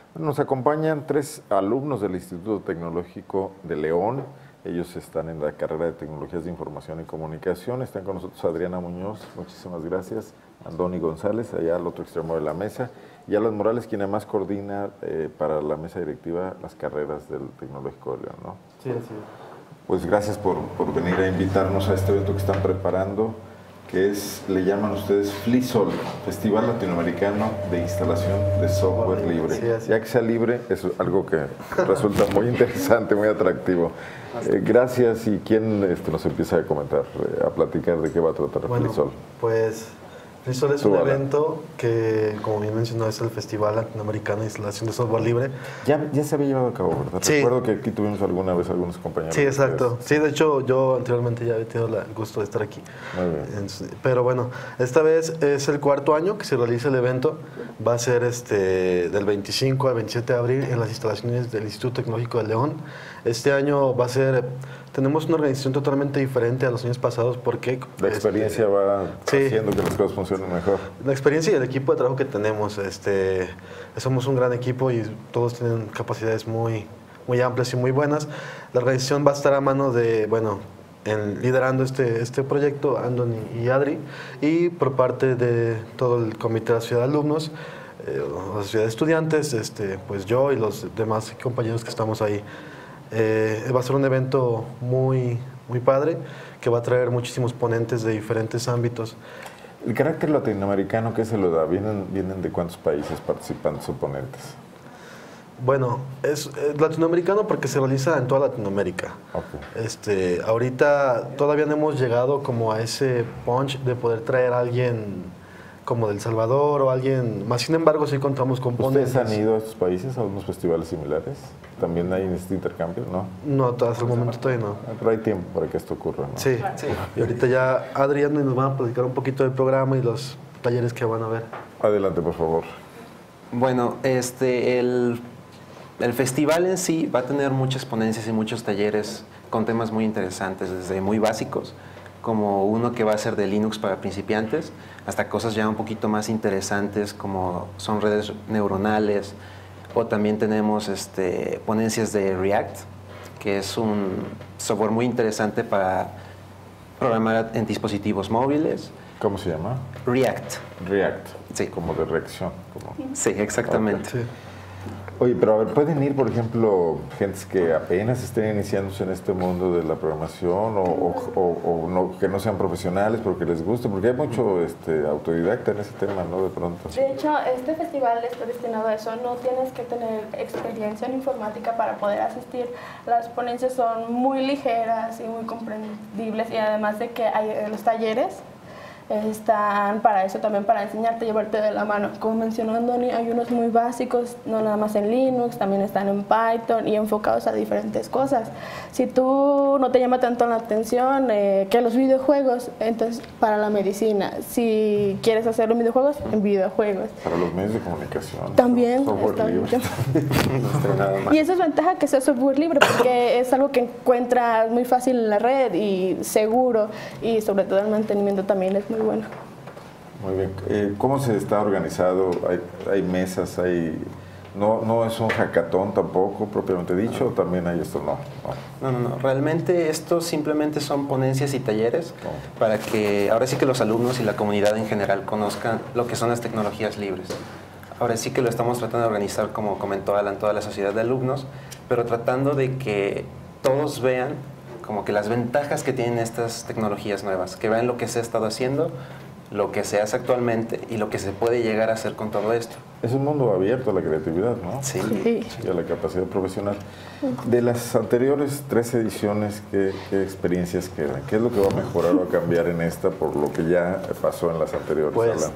Nos acompañan tres alumnos del Instituto Tecnológico de León. Ellos están en la carrera de Tecnologías de Información y Comunicación. Están con nosotros Adriana Muñoz, muchísimas gracias. Andoni González, allá al otro extremo de la mesa. Y Alan Morales, quien además coordina para la mesa directiva las carreras del Tecnológico de León, ¿no? Sí, así es. Pues gracias por venir a invitarnos a este evento que están preparando, que es, le llaman ustedes FLISOL, Festival Latinoamericano de Instalación de Software Libre. Sí, ya que sea libre, es algo que resulta muy interesante, muy atractivo. Gracias. ¿Y quién nos empieza a comentar, a platicar de qué va a tratar FLISOL? Pues FLISOL es un evento que, como bien mencionó, es el Festival Latinoamericano de Instalación de Software Libre. Ya se había llevado a cabo, ¿verdad? Sí. Recuerdo que aquí tuvimos alguna vez algunos compañeros. Sí, exacto. Sí, de hecho, yo anteriormente ya había tenido el gusto de estar aquí. Muy bien. Pero bueno, esta vez es el cuarto año que se realiza el evento. Va a ser del 25 al 27 de abril en las instalaciones del Instituto Tecnológico de León. Este año va a ser... Tenemos una organización totalmente diferente a los años pasados porque... La experiencia va sí, haciendo que las cosas funcionen mejor. La experiencia y el equipo de trabajo que tenemos. Somos un gran equipo y todos tienen capacidades muy amplias y muy buenas. La organización va a estar a mano de, liderando este proyecto, Andoni y Adri, y por parte de todo el comité de la ciudad de alumnos, la ciudad de estudiantes, pues yo y los demás compañeros que estamos ahí. Va a ser un evento muy padre que va a traer muchísimos ponentes de diferentes ámbitos. ¿El carácter latinoamericano qué se lo da? ¿Vienen de cuántos países participantes o ponentes? Bueno, es latinoamericano porque se realiza en toda Latinoamérica. Okay. Ahorita todavía no hemos llegado como a ese punch de poder traer a alguien como del Salvador o alguien más. Sin embargo, sí contamos con ponentes. ¿Ustedes han ido a estos países, a unos festivales similares? ¿También hay este intercambio, no? No, hasta el momento todavía no. Pero hay tiempo para que esto ocurra, ¿no? Sí. Y ahorita ya Adrián nos van a platicar un poquito del programa y los talleres que van a ver. Adelante, por favor. Bueno, el festival en sí va a tener muchas ponencias y muchos talleres con temas muy interesantes, desde muy básicos, como uno que va a ser de Linux para principiantes, hasta cosas ya un poquito más interesantes como son redes neuronales, o también tenemos ponencias de React, que es un software muy interesante para programar en dispositivos móviles. ¿Cómo se llama? React. React. Sí. Como de reacción. Sí, exactamente. Okay. Sí. Oye, pero a ver, ¿pueden ir, por ejemplo, gentes que apenas estén iniciándose en este mundo de la programación o no, que no sean profesionales, pero que les guste? Porque hay mucho autodidacta en ese tema, ¿no? De pronto. De hecho, este festival está destinado a eso. No tienes que tener experiencia en informática para poder asistir. Las ponencias son muy ligeras y muy comprendibles, y además de que hay los talleres están para eso, también para enseñarte, llevarte de la mano. Como mencionó Andoni, hay unos muy básicos, no nada más en Linux, también están en Python y enfocados a diferentes cosas. Si tú no te llama tanto la atención que los videojuegos, entonces para la medicina. Si quieres hacerlo en videojuegos, en videojuegos. Para los medios de comunicación. También. Software libre. Y eso es ventaja que sea software libre, porque es algo que encuentras muy fácil en la red y seguro, y sobre todo el mantenimiento también es muy bueno. Muy bien. ¿Cómo se está organizado? ¿Hay mesas? No es un hackathon tampoco, propiamente dicho, ¿o también hay esto? No. Realmente esto simplemente son ponencias y talleres para que ahora sí que los alumnos y la comunidad en general conozcan lo que son las tecnologías libres. Ahora sí que lo estamos tratando de organizar, como comentó Alan, toda la sociedad de alumnos, pero tratando de que todos vean como que las ventajas que tienen estas tecnologías nuevas, que vean lo que se ha estado haciendo, lo que se hace actualmente y lo que se puede llegar a hacer con todo esto. Es un mundo abierto a la creatividad, ¿no? Sí. Y a la capacidad profesional. De las anteriores 3 ediciones, ¿qué experiencias quedan? ¿Qué es lo que va a mejorar o a cambiar en esta por lo que ya pasó en las anteriores? Pues,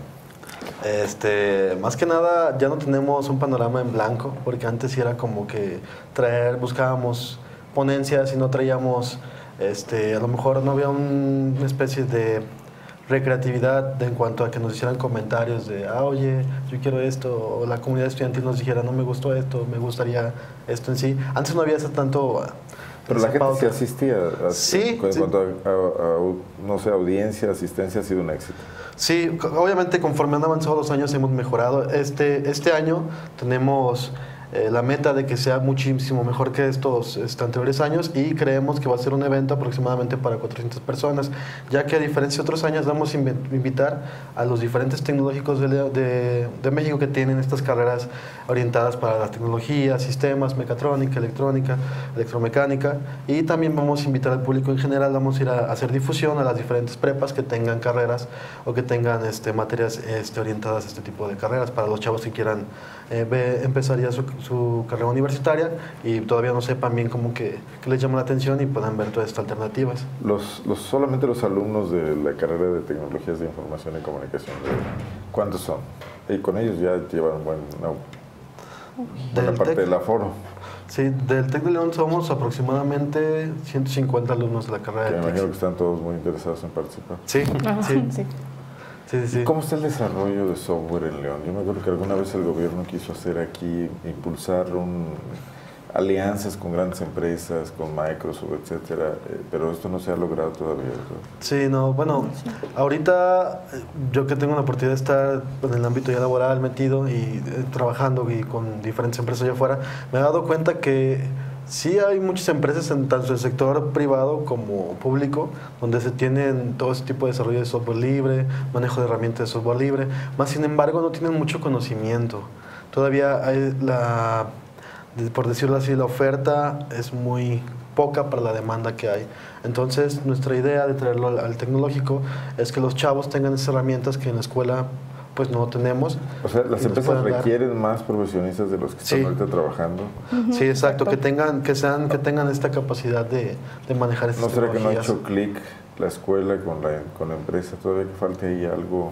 más que nada ya no tenemos un panorama en blanco, porque antes sí era como que buscábamos ponencias y no traíamos, a lo mejor no había una especie de recreatividad en cuanto a que nos hicieran comentarios de, oye, yo quiero esto, o la comunidad estudiantil nos dijera, no me gustó esto, me gustaría esto en sí. Antes no había tanto... Pero la gente sí asistía. Sí. En cuanto a, no sé, audiencia, asistencia, ha sido un éxito. Sí, obviamente conforme han avanzado los años hemos mejorado. Este año tenemos la meta de que sea muchísimo mejor que estos anteriores años, y creemos que va a ser un evento aproximadamente para 400 personas, ya que a diferencia de otros años vamos a invitar a los diferentes tecnológicos de México que tienen estas carreras orientadas para la tecnología, sistemas, mecatrónica, electrónica, electromecánica, y también vamos a invitar al público en general. Vamos a ir a hacer difusión a las diferentes prepas que tengan carreras o que tengan materias orientadas a este tipo de carreras para los chavos que quieran empezar ya su carrera universitaria y todavía no sepan bien cómo que les llama la atención y puedan ver todas estas alternativas. Solamente los alumnos de la carrera de Tecnologías de Información y Comunicación, ¿cuántos son? Y con ellos ya llevan buena parte del aforo. Sí, del TEC de León somos aproximadamente 150 alumnos de la carrera de TEC. Me imagino que están todos muy interesados en participar. Sí, sí. Sí. ¿Cómo está el desarrollo de software en León? Yo me acuerdo que alguna vez el gobierno quiso hacer aquí, impulsar alianzas con grandes empresas, con Microsoft, etcétera, pero esto no se ha logrado todavía, ¿verdad? Sí, bueno, ahorita yo que tengo la oportunidad de estar en el ámbito ya laboral metido y trabajando y con diferentes empresas allá afuera, me he dado cuenta que sí hay muchas empresas, tanto en el sector privado como público, donde se tienen todo ese tipo de desarrollo de software libre, manejo de herramientas de software libre, más sin embargo no tienen mucho conocimiento. Todavía hay por decirlo así, la oferta es muy poca para la demanda que hay. Entonces, nuestra idea de traerlo al tecnológico es que los chavos tengan esas herramientas que en la escuela pues no tenemos. O sea, las empresas requieren más profesionistas de los que están ahorita trabajando. Sí, exacto, que tengan esta capacidad de manejar estas tecnologías. ¿No será que no ha hecho clic la escuela con la empresa? ¿Todavía que falta ahí algo?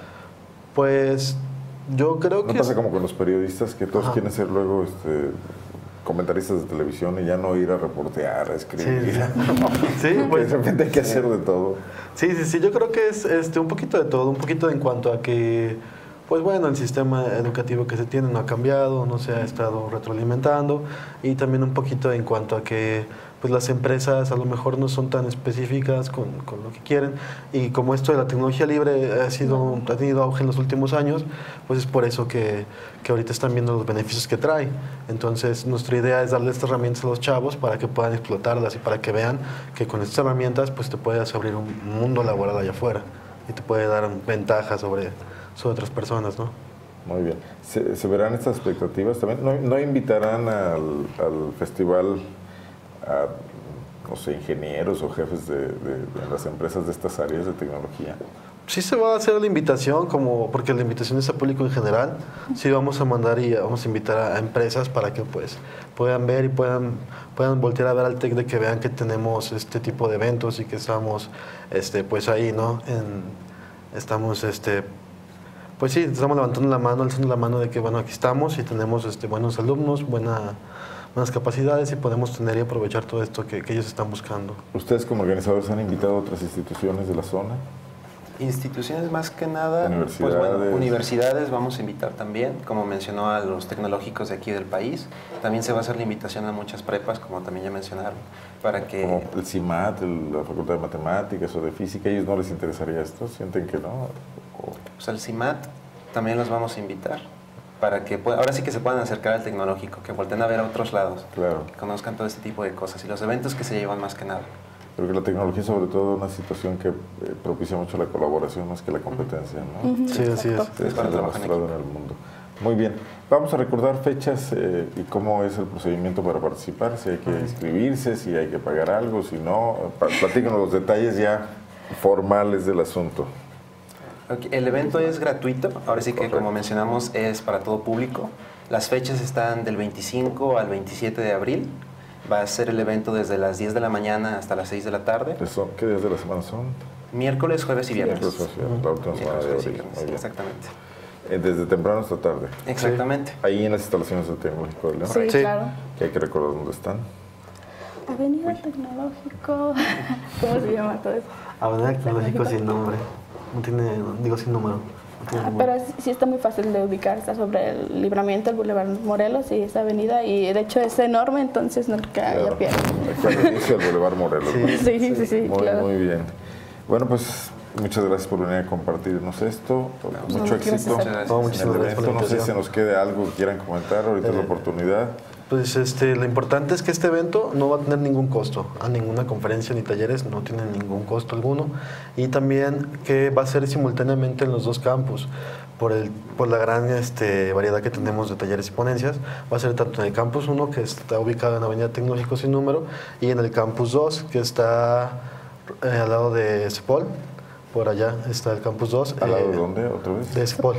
Pues yo creo que... ¿No pasa como con los periodistas que todos quieren ser luego comentaristas de televisión y ya no ir a reportear, a escribir? Sí, pues, de repente hay que hacer de todo. Sí, yo creo que es un poquito de todo, un poquito en cuanto a que, pues bueno, el sistema educativo que se tiene no ha cambiado, no se ha estado retroalimentando, y también un poquito en cuanto a que pues las empresas a lo mejor no son tan específicas con lo que quieren, y como esto de la tecnología libre ha tenido auge en los últimos años, pues es por eso que ahorita están viendo los beneficios que trae. Entonces nuestra idea es darle estas herramientas a los chavos para que puedan explotarlas y para que vean que con estas herramientas pues te puedes abrir un mundo laboral allá afuera y te puede dar ventajas sobre otras personas, ¿no? Muy bien. ¿Se verán estas expectativas también? ¿No invitarán al festival a, no sé, ingenieros o jefes de las empresas de estas áreas de tecnología? Sí se va a hacer la invitación, porque la invitación es a público en general. Sí vamos a mandar y vamos a invitar a empresas para que pues puedan ver y puedan voltear a ver al TEC, de que vean que tenemos este tipo de eventos y que estamos pues ahí, ¿no? Estamos pues sí, estamos levantando la mano, alzando la mano de que bueno, aquí estamos y tenemos buenos alumnos, buenas capacidades, y podemos tener y aprovechar todo esto que ellos están buscando. ¿Ustedes como organizadores han invitado a otras instituciones de la zona? Instituciones más que nada, universidades. Pues bueno, universidades vamos a invitar también, como mencionó, a los tecnológicos de aquí del país. También se va a hacer la invitación a muchas prepas, como también ya mencionaron, para que... Como el CIMAT, la Facultad de Matemáticas o de Física, ¿a ellos no les interesaría esto? ¿Sienten que no? Pues al CIMAT también los vamos a invitar, para que ahora sí que se puedan acercar al tecnológico, que volteen a ver a otros lados, claro, que conozcan todo este tipo de cosas y los eventos que se llevan más que nada. Porque la tecnología es sobre todo una situación que propicia mucho la colaboración más que la competencia, ¿no? Sí, así es. Es para demostrado en el mundo. Muy bien. Vamos a recordar fechas y cómo es el procedimiento para participar, si hay que inscribirse, si hay que pagar algo, si no. Platícanos los detalles ya formales del asunto. Okay. El evento es gratuito, ahora sí que Correcto. Como mencionamos es para todo público. Las fechas están del 25 al 27 de abril. Va a ser el evento desde las 10 de la mañana hasta las 6 de la tarde. ¿Qué días de la semana son? Miércoles, jueves y viernes. La última semana de abril. Exactamente. Desde temprano hasta tarde. Exactamente. Sí. Ahí en las instalaciones del Tecnológico de León. Sí, claro. Que hay que recordar dónde están. Avenida Tecnológico. ¿Cómo se llama todo eso? Avenida Tecnológico sin nombre. No tiene, sin número. Pero sí está muy fácil de ubicar, está sobre el Libramiento, el Boulevard Morelos y esa avenida, y de hecho es enorme, entonces no creo que haya pierde. Recuerda el Boulevard Morelos. Sí. Muy bien. Bueno, pues Muchas gracias por venir a compartirnos esto. Mucho éxito Muchas gracias. en Muchísimas el gracias por la evento. No sé si invitación. se nos quede algo que quieran comentar. Ahorita es la oportunidad. Pues lo importante es que este evento no va a tener ningún costo, a ninguna conferencia ni talleres no tiene ningún costo alguno, y también que va a ser simultáneamente en los dos campus por la gran variedad que tenemos de talleres y ponencias. Va a ser tanto en el campus 1, que está ubicado en Avenida Tecnológico Sin Número, y en el campus 2, que está al lado de CEPOL. Por allá está el campus 2. ¿Al lado de dónde? ¿Otra vez? De CEPOL,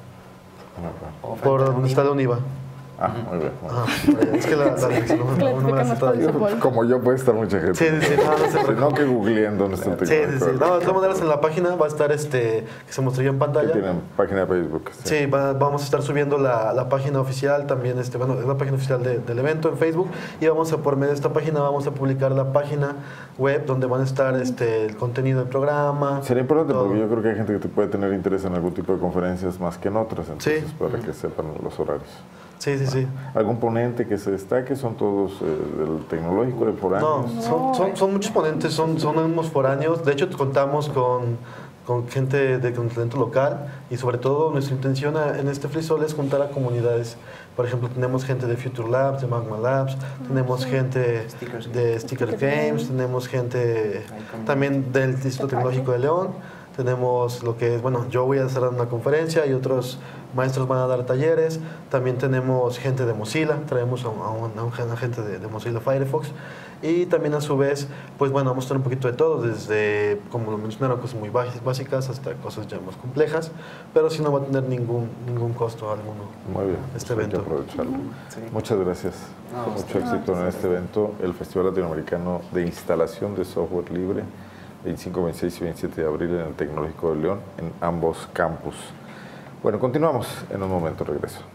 O por frente a donde está la UNIVA. Ah, muy bien. Ah, por allá. Es que la dirección no me la sé todavía. Como yo puede estar mucha gente. Sí, no se Si preocupe. no, que googleen dónde está el Sí. tecnológico. No, de todas maneras en la página va a estar que se mostró en Que pantalla. tienen página de Facebook. Sí, vamos a estar subiendo la página oficial también, es la página oficial del evento en Facebook, y vamos a, por medio de esta página, vamos a publicar la página web donde van a estar el contenido del programa. Sería importante todo. porque yo creo que hay gente que te puede tener interés en algún tipo de conferencias más que en otras, entonces para que sepan los horarios. Sí. ¿Algún ponente que se destaque? ¿Son todos del tecnológico, de foráneos? No, son muchos ponentes, son unos foráneos. De hecho, contamos con gente con talento local, y sobre todo nuestra intención en este FreeSol es juntar a comunidades. Por ejemplo, tenemos gente de Future Labs, de Magma Labs, tenemos gente de Sticker Games, tenemos gente también del Instituto Tecnológico de León. Tenemos lo que es, yo voy a hacer una conferencia y otros maestros van a dar talleres. También tenemos gente de Mozilla, traemos a una gente de Mozilla Firefox. Y también a su vez, pues vamos a tener un poquito de todo, desde, como lo mencionaron, cosas muy básicas hasta cosas ya más complejas, pero sí no va a tener ningún costo alguno. Muy bien, este hay evento. que aprovecharlo. Sí. Muchas gracias. Mucho éxito en este evento, el Festival Latinoamericano de Instalación de Software Libre, 25, 26 y 27 de abril en el Tecnológico de León, en ambos campus. Bueno, continuamos en un momento, regreso.